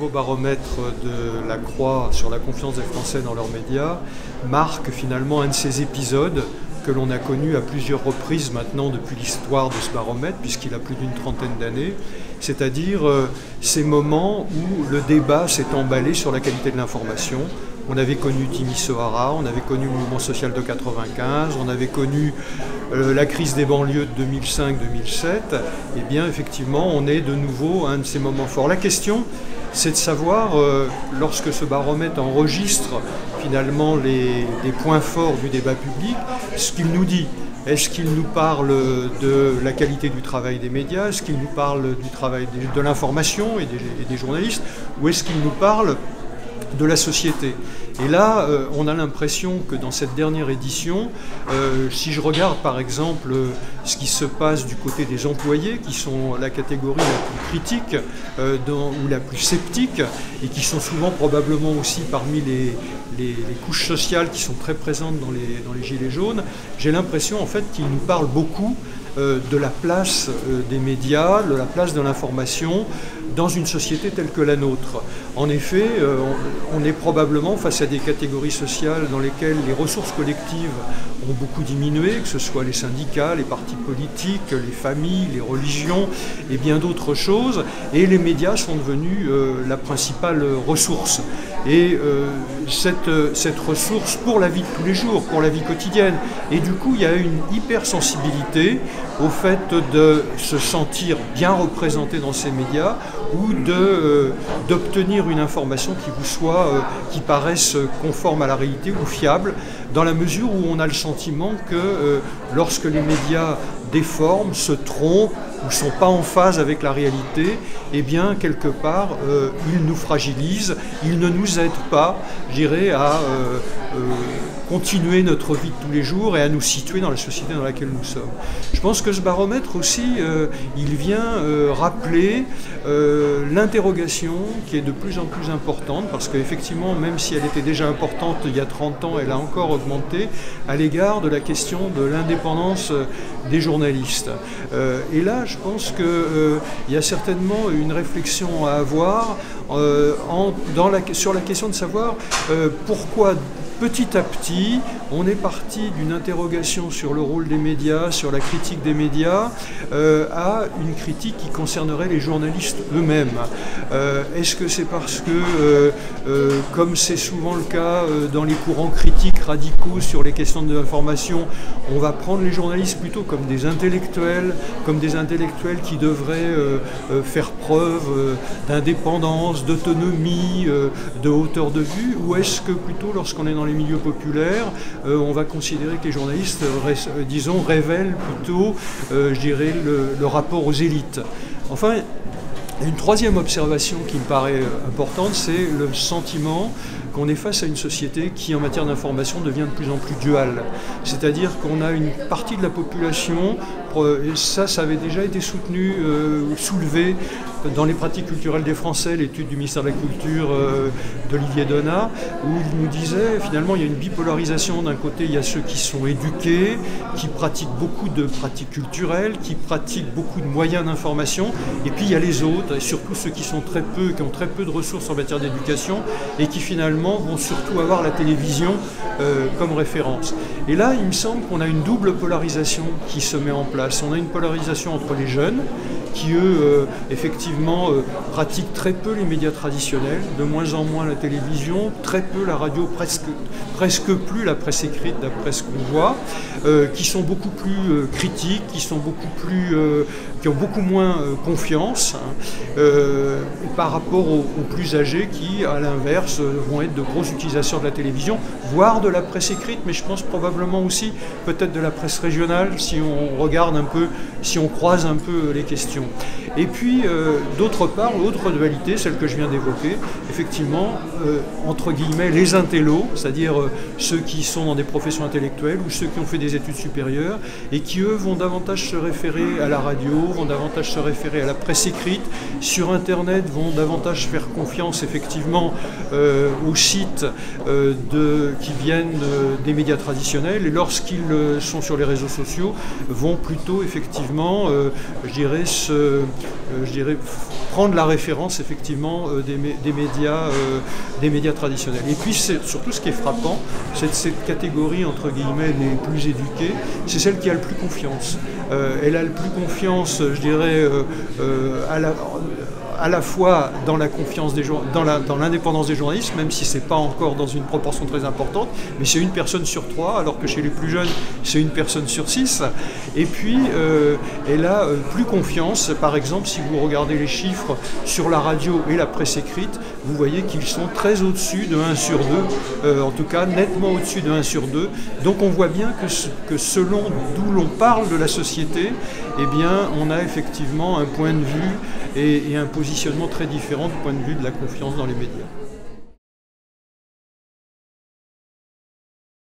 nouveau baromètre de la Croix sur la confiance des Français dans leurs médias marque finalement un de ces épisodes que l'on a connu à plusieurs reprises maintenant depuis l'histoire de ce baromètre, puisqu'il a plus d'une trentaine d'années, c'est-à-dire ces moments où le débat s'est emballé sur la qualité de l'information. On avait connu Timisoara, on avait connu le mouvement social de 95, on avait connu la crise des banlieues de 2005-2007. Eh bien, effectivement, on est de nouveau à un de ces moments forts. La question, c'est de savoir, lorsque ce baromètre enregistre finalement les points forts du débat public, ce qu'il nous dit. Est-ce qu'il nous parle de la qualité du travail des médias? Est-ce qu'il nous parle du travail de l'information et des journalistes? Ou est-ce qu'il nous parle de la société? Et là, on a l'impression que dans cette dernière édition, si je regarde par exemple ce qui se passe du côté des employés, qui sont la catégorie la plus critique ou la plus sceptique, et qui sont souvent probablement aussi parmi les couches sociales qui sont très présentes dans les gilets jaunes, j'ai l'impression en fait qu'ils nous parlent beaucoup de la place des médias, de la place de l'information dans une société telle que la nôtre. En effet, on est probablement face à des catégories sociales dans lesquelles les ressources collectives ont beaucoup diminué, que ce soit les syndicats, les partis politiques, les familles, les religions et bien d'autres choses, et les médias sont devenus la principale ressource. Et cette ressource pour la vie de tous les jours, pour la vie quotidienne. Et du coup, il y a une hypersensibilité au fait de se sentir bien représenté dans ces médias ou d'obtenir une information qui paraisse conforme à la réalité ou fiable, dans la mesure où on a le sentiment que lorsque les médias déforment, se trompent ou ne sont pas en phase avec la réalité, eh bien, quelque part, ils nous fragilisent, ils ne nous aident pas, je dirais, à continuer notre vie de tous les jours et à nous situer dans la société dans laquelle nous sommes. Je pense que ce baromètre aussi, il vient rappeler l'interrogation qui est de plus en plus importante, parce qu'effectivement, même si elle était déjà importante il y a 30 ans, elle a encore augmenté à l'égard de la question de l'indépendance des journalistes. Et là, je pense qu'il y a certainement une réflexion à avoir sur la question de savoir pourquoi petit à petit, on est parti d'une interrogation sur le rôle des médias, sur la critique des médias, à une critique qui concernerait les journalistes eux-mêmes. Est-ce que c'est parce que, comme c'est souvent le cas dans les courants critiques radicaux sur les questions de l'information, on va prendre les journalistes plutôt comme des intellectuels qui devraient faire preuve d'indépendance, d'autonomie, de hauteur de vue, ou est-ce que plutôt lorsqu'on est dans les milieux populaires, on va considérer que les journalistes, disons, révèlent plutôt, je dirais, le rapport aux élites. Enfin, une troisième observation qui me paraît importante, c'est le sentiment qu'on est face à une société qui, en matière d'information, devient de plus en plus duale. C'est-à-dire qu'on a une partie de la population, et ça avait déjà été soutenu, soulevé dans les pratiques culturelles des Français, l'étude du ministère de la Culture d'Olivier Donat, où il nous disait, finalement, il y a une bipolarisation. D'un côté, il y a ceux qui sont éduqués, qui pratiquent beaucoup de pratiques culturelles, qui pratiquent beaucoup de moyens d'information, et puis il y a les autres, et surtout ceux qui ont très peu de ressources en matière d'éducation, et qui finalement vont surtout avoir la télévision comme référence. Et là, il me semble qu'on a une double polarisation qui se met en place. On a une polarisation entre les jeunes, qui eux, effectivement, pratiquent très peu les médias traditionnels, de moins en moins la télévision, très peu la radio, presque plus la presse écrite, d'après ce qu'on voit, qui sont beaucoup plus critiques, qui ont beaucoup moins confiance, par rapport aux plus âgés qui, à l'inverse, vont être de gros utilisateurs de la télévision, voire de la presse écrite, mais je pense probablement aussi peut-être de la presse régionale, si on regarde un peu, si on croise un peu les questions. Et puis, d'autre part, l'autre dualité, celle que je viens d'évoquer, effectivement, entre guillemets, les intellos, c'est-à-dire ceux qui sont dans des professions intellectuelles ou ceux qui ont fait des études supérieures et qui, eux, vont davantage se référer à la radio, vont davantage se référer à la presse écrite, sur Internet, vont davantage faire confiance, effectivement, aux sites qui viennent des médias traditionnels, et lorsqu'ils sont sur les réseaux sociaux, vont plutôt, effectivement, je dirais, je dirais, prendre la référence effectivement des médias traditionnels. Et puis surtout ce qui est frappant, c'est cette catégorie entre guillemets les plus éduquées, c'est celle qui a le plus confiance. Elle a le plus confiance, je dirais, à la fois dans la confiance dans l'indépendance des journalistes, même si c'est pas encore dans une proportion très importante, mais c'est une personne sur 3, alors que chez les plus jeunes, c'est une personne sur 6. Et puis, elle a plus confiance. Par exemple, si vous regardez les chiffres sur la radio et la presse écrite, vous voyez qu'ils sont très au-dessus de 1 sur 2, en tout cas nettement au-dessus de 1 sur 2. Donc on voit bien que selon d'où l'on parle de la société, eh bien, on a effectivement un point de vue et un positionnement très différent du point de vue de la confiance dans les médias.